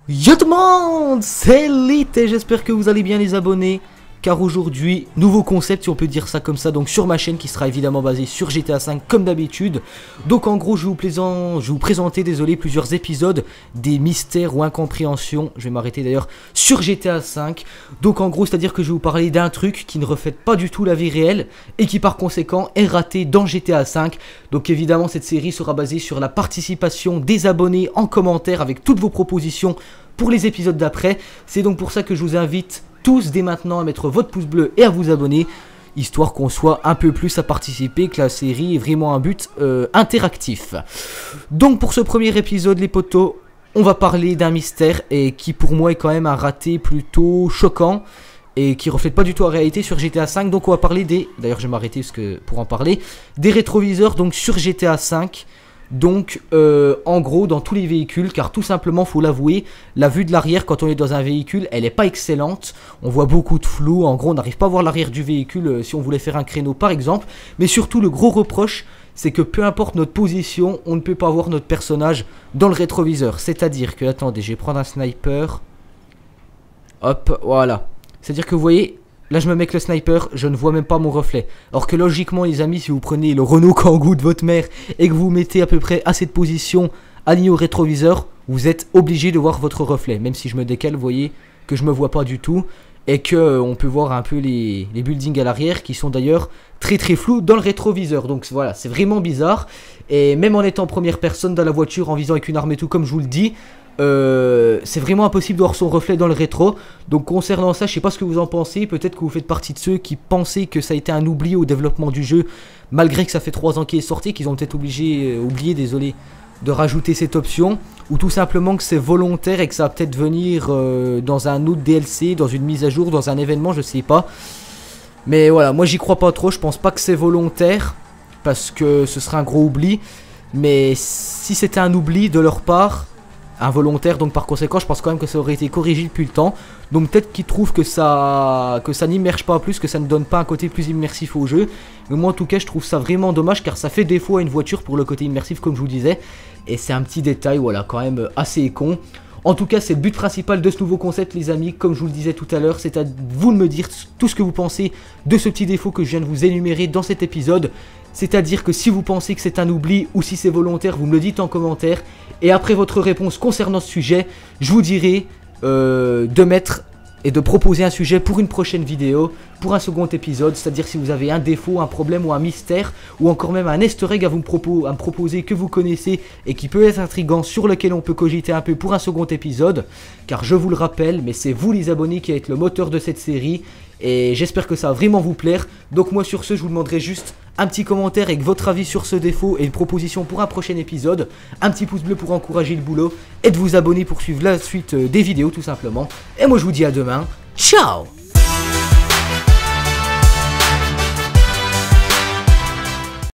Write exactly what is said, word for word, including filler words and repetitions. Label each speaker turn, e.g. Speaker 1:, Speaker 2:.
Speaker 1: Yo tout le monde, c'est Elite et j'espère que vous allez bien les abonnés. Car aujourd'hui, nouveau concept si on peut dire ça comme ça, donc sur ma chaîne qui sera évidemment basée sur G T A cinq comme d'habitude. Donc en gros je vais vous, plaisant, je vais vous présenter, désolé, plusieurs épisodes des mystères ou incompréhensions. Je vais m'arrêter d'ailleurs sur G T A cinq. Donc en gros c'est à dire que je vais vous parler d'un truc qui ne reflète pas du tout la vie réelle et qui par conséquent est raté dans G T A cinq. Donc évidemment cette série sera basée sur la participation des abonnés en commentaire avec toutes vos propositions pour les épisodes d'après. C'est donc pour ça que je vous invite tous dès maintenant à mettre votre pouce bleu et à vous abonner, histoire qu'on soit un peu plus à participer, que la série ait vraiment un but euh, interactif. Donc pour ce premier épisode les potos, on va parler d'un mystère et qui pour moi est quand même un raté plutôt choquant et qui reflète pas du tout la réalité sur G T A cinq. Donc on va parler des, d'ailleurs je vais m'arrêter parce que pour en parler, des rétroviseurs donc sur G T A cinq. Donc euh, en gros dans tous les véhicules, car tout simplement faut l'avouer, la vue de l'arrière quand on est dans un véhicule elle est pas excellente. On voit beaucoup de flou, en gros on n'arrive pas à voir l'arrière du véhicule euh, si on voulait faire un créneau par exemple. Mais surtout le gros reproche c'est que peu importe notre position, on ne peut pas voir notre personnage dans le rétroviseur. C'est à dire que, attendez, je vais prendre un sniper. Hop, voilà. C'est à dire que vous voyez, là je me mets avec le sniper, je ne vois même pas mon reflet. Alors que logiquement les amis, si vous prenez le Renault Kangoo de votre mère et que vous mettez à peu près à cette position aligné au rétroviseur, vous êtes obligé de voir votre reflet. Même si je me décale, vous voyez que je me vois pas du tout. Et que euh, on peut voir un peu les, les buildings à l'arrière qui sont d'ailleurs très très flous dans le rétroviseur. Donc voilà, c'est vraiment bizarre. Et même en étant première personne dans la voiture, en visant avec une arme et tout comme je vous le dis, Euh, c'est vraiment impossible de voir son reflet dans le rétro. Donc concernant ça, je sais pas ce que vous en pensez. Peut-être que vous faites partie de ceux qui pensaient que ça a été un oubli au développement du jeu, malgré que ça fait trois ans qu'il est sorti, qu'ils ont peut-être obligé, euh, oublié, désolé, de rajouter cette option. Ou tout simplement que c'est volontaire et que ça va peut-être venir euh, dans un autre D L C, dans une mise à jour, dans un événement, je sais pas. Mais voilà, moi j'y crois pas trop, je pense pas que c'est volontaire, parce que ce serait un gros oubli. Mais si c'était un oubli de leur part, involontaire, donc par conséquent je pense quand même que ça aurait été corrigé depuis le temps. Donc peut-être qu'ils trouvent que ça que ça n'immerge pas plus, que ça ne donne pas un côté plus immersif au jeu. Mais moi en tout cas je trouve ça vraiment dommage, car ça fait défaut à une voiture pour le côté immersif comme je vous disais. Et c'est un petit détail, voilà, quand même assez con. En tout cas c'est le but principal de ce nouveau concept les amis, comme je vous le disais tout à l'heure. C'est à vous de me dire tout ce que vous pensez de ce petit défaut que je viens de vous énumérer dans cet épisode. C'est-à-dire que si vous pensez que c'est un oubli ou si c'est volontaire, vous me le dites en commentaire. Et après votre réponse concernant ce sujet, je vous dirai euh, de mettre et de proposer un sujet pour une prochaine vidéo, pour un second épisode. C'est-à-dire si vous avez un défaut, un problème ou un mystère, ou encore même un easter egg à, vous me, propos, à me proposer que vous connaissez et qui peut être intriguant, sur lequel on peut cogiter un peu pour un second épisode. Car je vous le rappelle, mais c'est vous les abonnés qui êtes le moteur de cette série. Et j'espère que ça va vraiment vous plaire. Donc moi sur ce, je vous demanderai juste un petit commentaire avec votre avis sur ce défaut et une proposition pour un prochain épisode. Un petit pouce bleu pour encourager le boulot. Et de vous abonner pour suivre la suite des vidéos tout simplement. Et moi je vous dis à demain. Ciao!